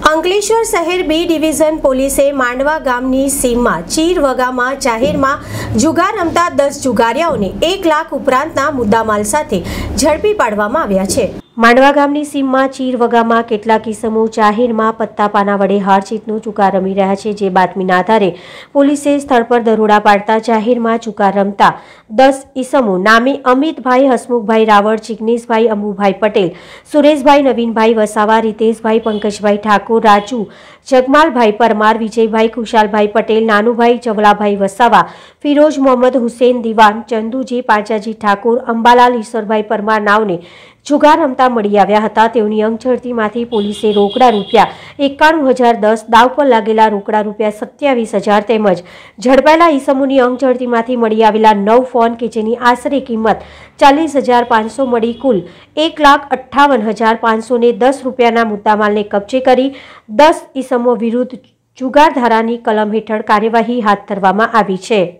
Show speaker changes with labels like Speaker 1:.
Speaker 1: અંકલેશ્વર શહેર B division પોલીસે માંડવા ગામની સીમમાં ચીરવગામાં જાહેરમાં જુગાર રમતા 10 જુગારીયાઓને 1 લાખ ઉપરાંતના મુદ્દામાલ સાથે ઝડપી પાડવામાં આવ્યા છે। માંડવા ગામની સીમમાં ચીરવગામાં કેટલાક ઇસમો જાહેરમાં પત્તાપાના વડે હારજીતનો ચુકાર રમી રહ્યા છે। જે બાતમીના આધારે પોલીસે સ્થળ પર દરોડા પાડતા જાહેરમાં ચુકાર રમતા 10 ઇસમો નામે અમિતભાઈ હસમુખભાઈ રાવળ, જિગ્નેશભાઈ અંબુભાઈ પટેલ, સુરેશભાઈ નવીનભાઈ વસાવા, રીતેશભાઈ પંકજભાઈ ઠાકોર, રાજુ જગમાલભાઈ પરમાર, વિજયભાઈ ખુશાલભાઈ પટેલ, નાનુભાઈ ચવલાભાઈ વસાવા, ફિરોજ મોહમ્મદ હુસેન દિવાન, ચંદુજી પાંચાજી ઠાકોર, અંબાલાલ ઈશ્વરભાઈ પરમાર નાવને જુગાર રમતા મળી આવ્યા હતા। તેઓની અંગઝડતીમાંથી પોલીસે રોકડા રૂપિયા 91,010, દાવ પર લાગેલા રોકડા રૂપિયા 27,000 તેમજ ઝડપાયેલા ઈસમોની અંગઝડતીમાંથી મળી આવેલા 9 ફોન કે જેની આશરે કિંમત 40,500 મળી કુલ 1,58,510 રૂપિયાના મુદ્દામાલને કબજે કરી 10 ઈસમો વિરુદ્ધ જુગાર ધારાની કલમ હેઠળ કાર્યવાહી હાથ ધરવામાં આવી છે।